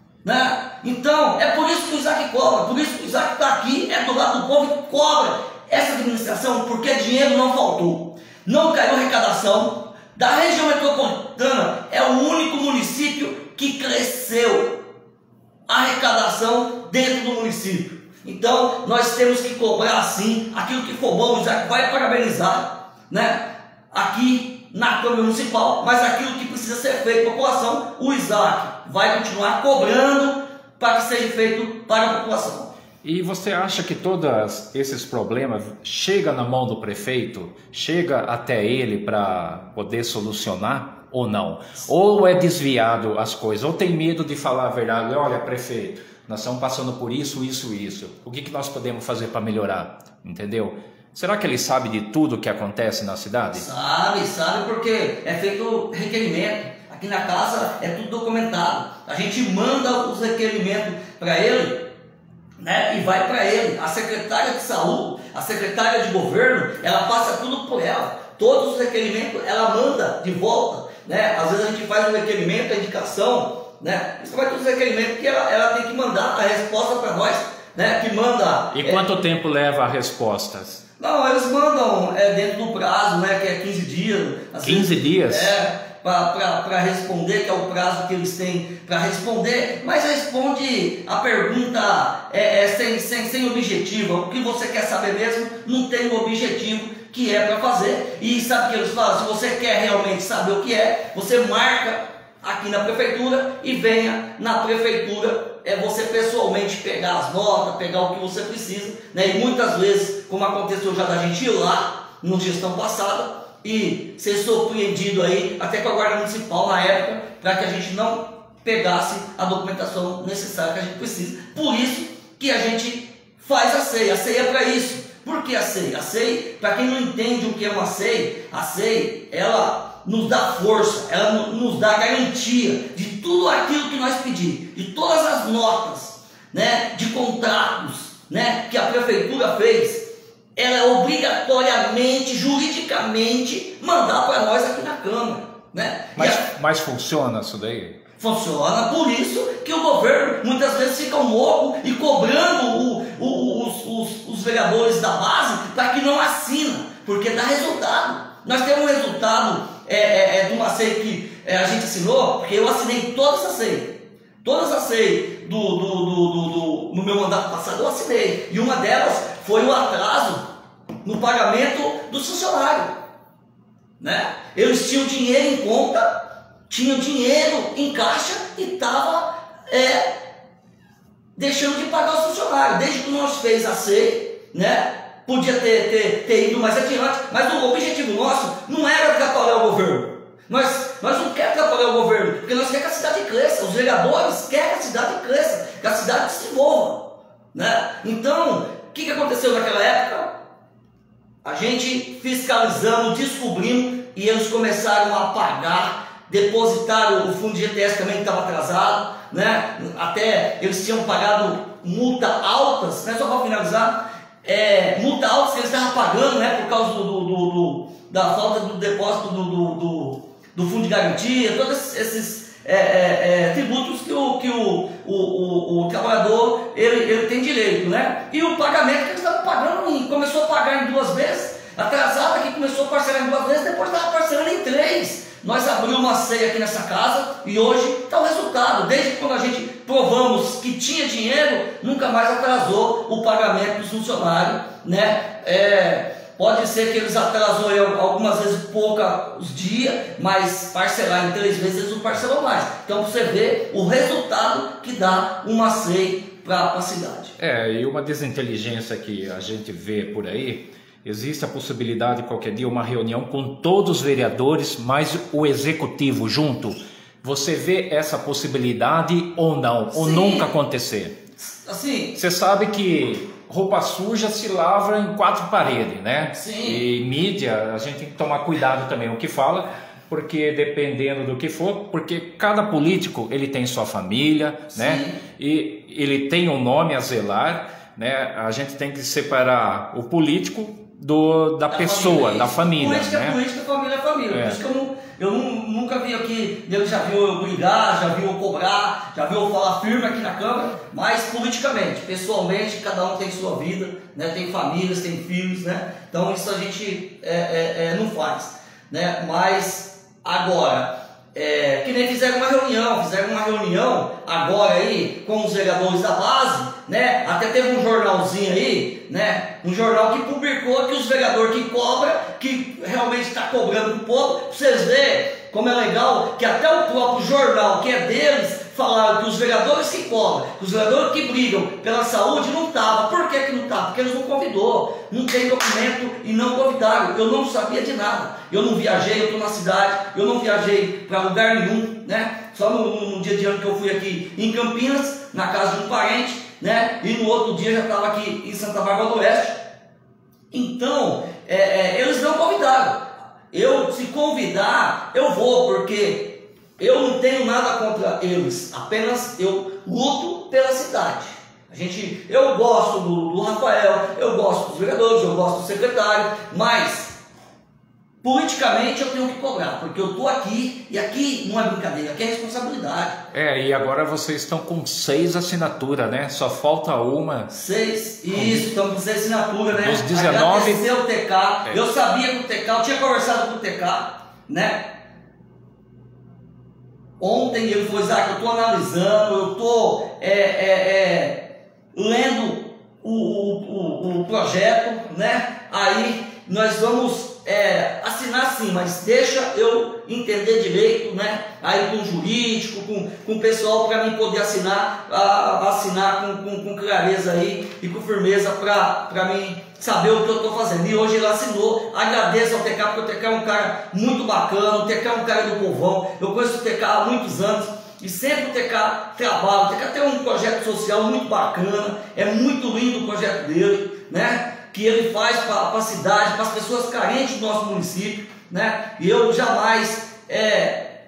[SPEAKER 4] né? Então, é por isso que o Isaac cobra, por isso que o Isaac está aqui, é do lado do povo e cobra essa administração, porque dinheiro não faltou, não caiu arrecadação. Da região metropolitana, é o único município que cresceu a arrecadação dentro do município. Então, nós temos que cobrar sim aquilo que for bom. O Isaac vai parabenizar, né? Aqui na Câmara Municipal, mas aquilo que precisa ser feito para a população, o Isaac vai continuar cobrando para que seja feito para a população.
[SPEAKER 1] E você acha que todos esses problemas chegam na mão do prefeito, chega até ele para poder solucionar ou não? Ou é desviado as coisas, ou tem medo de falar a verdade? Olha, prefeito, nós estamos passando por isso, isso, isso. O que, que nós podemos fazer para melhorar? Entendeu? Será que ele sabe de tudo que acontece na cidade?
[SPEAKER 4] Sabe, sabe, porque é feito requerimento. Aqui na casa é tudo documentado. A gente manda os requerimentos para ele, né? E vai para ele. A secretária de saúde, a secretária de governo, ela passa tudo por ela. Todos os requerimentos ela manda de volta, né? Às vezes a gente faz um requerimento, a indicação, né? Isso vai todos os requerimentos que ela, ela tem que mandar a resposta para nós, né? Que manda.
[SPEAKER 1] E
[SPEAKER 4] é,
[SPEAKER 1] quanto tempo leva a respostas?
[SPEAKER 4] Não, eles mandam é, dentro do prazo, né? Que é quinze dias. Assim,
[SPEAKER 1] quinze dias?
[SPEAKER 4] É. Para responder, que é o prazo que eles têm para responder, mas responde a pergunta é, é, sem, sem, sem objetivo. O que você quer saber mesmo não tem um objetivo que é para fazer. E sabe o que eles falam? Se você quer realmente saber o que é, você marca aqui na prefeitura e venha na prefeitura, é você pessoalmente pegar as notas, pegar o que você precisa, né? E muitas vezes, como aconteceu já da gente ir lá na gestão passada, e ser surpreendido aí até com a Guarda Municipal na época, para que a gente não pegasse a documentação necessária que a gente precisa. Por isso que a gente faz a C E I. A C E I é para isso. Por que a C E I? A C E I, para quem não entende o que é uma C E I, a C E I, ela nos dá força, ela nos dá garantia de tudo aquilo que nós pedimos, de todas as notas, né, de contratos, né, que a prefeitura fez. Ela é obrigatoriamente, juridicamente, mandar para nós aqui na Câmara, né?
[SPEAKER 1] Mas,
[SPEAKER 4] a...
[SPEAKER 1] mas funciona isso daí?
[SPEAKER 4] Funciona, por isso que o governo muitas vezes fica louco e cobrando o, o, os, os, os vereadores da base para que não assinam, porque dá resultado. Nós temos um resultado é, é, é, de uma C E I que é, a gente assinou, porque eu assinei todas as C E I. Todas as C E I do, do, do, do, do, no meu mandato passado eu assinei. E uma delas foi o atraso no pagamento do funcionário, né? Eles tinham dinheiro em conta, tinham dinheiro em caixa e estavam é, deixando de pagar os funcionários. Desde que nós fez a C E I, né? Podia ter, ter, ter ido mais adiante, mas o objetivo nosso não era atrapalhar o governo. Nós, nós não queremos atrapalhar o governo, porque nós queremos que a cidade cresça. Os vereadores querem que a cidade cresça, que a cidade se desenvolva, né? Então, o que, que aconteceu naquela época? A gente fiscalizando, descobrindo, e eles começaram a pagar depositaram o fundo de I G T S também que estava atrasado, né? Até eles tinham pagado multa altas, né? Só para finalizar, é, multa altas que eles estavam pagando, né? Por causa do, do, do, do, da falta do depósito do, do, do, do fundo de garantia, todos esses é, é, é, tributos que o, que o, o, o, o trabalhador ele, ele tem direito, né? E o pagamento que eles estavam pagando, começou a pagar em duas vezes, atrasada que começou a parcelar em duas vezes, depois estava parcelando em três. Nós abrimos uma ceia aqui nessa casa e hoje está o resultado. Desde quando a gente provamos que tinha dinheiro, nunca mais atrasou o pagamento dos funcionários, né? É, pode ser que eles atrasou algumas vezes poucos dias, mas parcelar em três vezes eles não parcelam mais. Então você vê o resultado que dá uma ceia para a cidade.
[SPEAKER 1] É, e uma desinteligência que a gente vê por aí. Existe a possibilidade de qualquer dia uma reunião com todos os vereadores, mais o executivo junto. Você vê essa possibilidade ou não, ou
[SPEAKER 4] Sim.
[SPEAKER 1] nunca acontecer?
[SPEAKER 4] Assim,
[SPEAKER 1] Você sabe que roupa suja se lava em quatro paredes, né?
[SPEAKER 4] Sim.
[SPEAKER 1] E mídia, a gente tem que tomar cuidado também o que fala, porque dependendo do que for, porque cada político ele tem sua família,
[SPEAKER 4] Sim.
[SPEAKER 1] né? E ele tem um nome a zelar, né? A gente tem que separar o político do, da, da pessoa, família, da família.
[SPEAKER 4] Política
[SPEAKER 1] né?
[SPEAKER 4] é política, família é família.
[SPEAKER 1] É.
[SPEAKER 4] Por isso que eu, não, eu não, nunca vi aqui, ele já viu eu brigar, já viu eu cobrar, já viu eu falar firme aqui na Câmara, mas politicamente, pessoalmente, cada um tem sua vida, né? Tem famílias, tem filhos, né? Então isso a gente é, é, é, não faz. Né? Mas agora, é, que nem fizeram uma reunião, fizeram uma reunião agora aí com os vereadores da base, né? Até teve um jornalzinho aí, né? Um jornal que publicou que os vereadores que cobram, que realmente está cobrando do povo, pra vocês verem como é legal que até o próprio jornal que é deles falaram que os vereadores que cobram, que os vereadores que brigam pela saúde não estavam. Por que que não estavam? Porque eles não convidou, não tem documento e não convidaram. Eu não sabia de nada. Eu não viajei, eu estou na cidade, eu não viajei para lugar nenhum, né? Só no, no, no dia de ano que eu fui aqui em Campinas, na casa de um parente, né? E no outro dia já estava aqui em Santa Bárbara do Oeste. Então, é, é, eles não convidaram. Eu, se convidar, eu vou, porque eu não tenho nada contra eles, apenas eu luto pela cidade. A gente, eu gosto do, do Rafael, eu gosto dos vereadores, eu gosto do secretário, mas politicamente eu tenho que cobrar, porque eu estou aqui e aqui não é brincadeira, aqui é responsabilidade.
[SPEAKER 1] É, e agora vocês estão com seis assinaturas, né? Só falta uma.
[SPEAKER 4] Seis, isso, estamos com seis assinaturas, né?
[SPEAKER 1] Dos dezenove.
[SPEAKER 4] Agradecer o T K,
[SPEAKER 1] É.
[SPEAKER 4] eu sabia que o T K, eu tinha conversado com o T K, né? Ontem ele falou, Isaac, eu estou analisando, eu estou é, é, é, lendo o, o, o, o projeto, né? Aí nós vamos é, assinar sim, mas deixa eu entender direito, né? Aí com o jurídico, com, com o pessoal, para mim poder assinar, a, assinar com, com, com clareza aí e com firmeza para mim saber o que eu estou fazendo. E hoje ele assinou, agradeço ao T K, porque o T K é um cara muito bacana, o T K é um cara do povão, eu conheço o T K há muitos anos, e sempre o T K trabalha, o T K tem um projeto social muito bacana, é muito lindo o projeto dele, né? Que ele faz para a cidade, para as pessoas carentes do nosso município, né? E eu jamais é,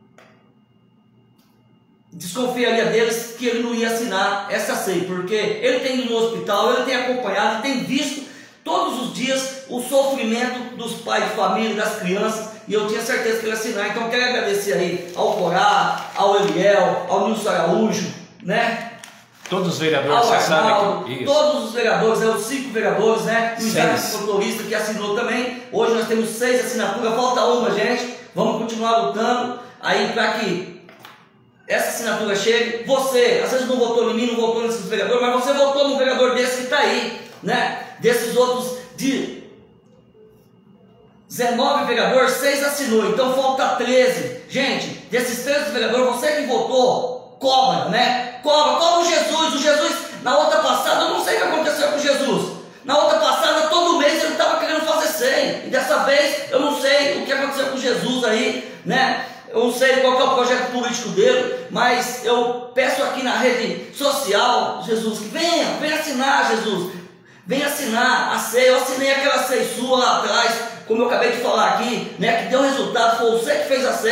[SPEAKER 4] desconfiaria deles que ele não ia assinar essa C E I, porque ele tem ido no hospital, ele tem acompanhado, tem visto todos os dias o sofrimento dos pais de família, das crianças, e eu tinha certeza que ele ia assinar. Então eu quero agradecer aí ao Corá, ao Eliel, ao Nilson Araújo, né?
[SPEAKER 1] Todos os vereadores,
[SPEAKER 4] Ao
[SPEAKER 1] você sabe
[SPEAKER 4] Arnaldo,
[SPEAKER 1] que... Isso.
[SPEAKER 4] todos os vereadores, né, os cinco vereadores, né? E o Isaac,
[SPEAKER 1] Seis.
[SPEAKER 4] motorista, que assinou também. Hoje nós temos seis assinaturas, falta uma, gente. Vamos continuar lutando aí para que essa assinatura chegue. Você, às vezes não votou em mim, não votou nesses vereadores, mas você votou num vereador desse que está aí, né? Desses outros de dezenove vereadores, seis assinou, então falta treze. Gente, desses treze vereadores, você que votou, cobra, né? Cobra, cobra o Jesus. O Jesus, na outra passada, eu não sei o que aconteceu com Jesus. Na outra passada, todo mês ele estava querendo fazer cem. E dessa vez, eu não sei o que aconteceu com Jesus aí, né? Eu não sei qual que é o projeto político dele, mas eu peço aqui na rede social, Jesus, que venha, venha assinar, Jesus. Venha assinar a ceia. Eu assinei aquela ceia sua lá atrás, como eu acabei de falar aqui, né? Que deu resultado, foi você que fez a ceia.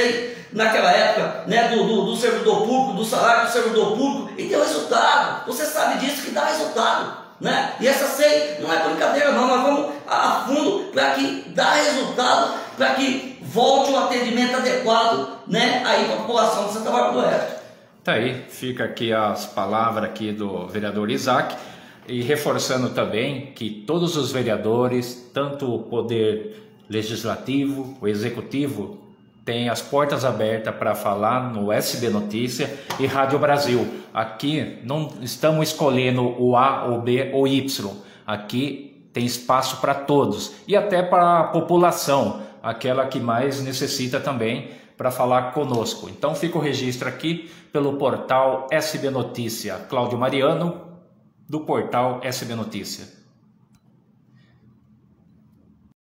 [SPEAKER 4] naquela época, né, do, do, do servidor público, do salário do servidor público, e deu resultado. Você sabe disso, que dá resultado, né? E essa C E I não é brincadeira não, nós vamos a fundo para que dá resultado, para que volte um atendimento adequado, né, aí para a população de Santa Bárbara do Oeste.
[SPEAKER 1] Tá aí, fica aqui as palavras aqui do vereador Isaac, e reforçando também que todos os vereadores, tanto o poder legislativo, o executivo, têm as portas abertas para falar no S B Notícia e Rádio Brasil. Aqui não estamos escolhendo o A, o B ou Y. Aqui tem espaço para todos e até para a população, aquela que mais necessita também, para falar conosco. Então fica o registro aqui pelo portal S B Notícia. Cláudio Mariano, do portal S B Notícia.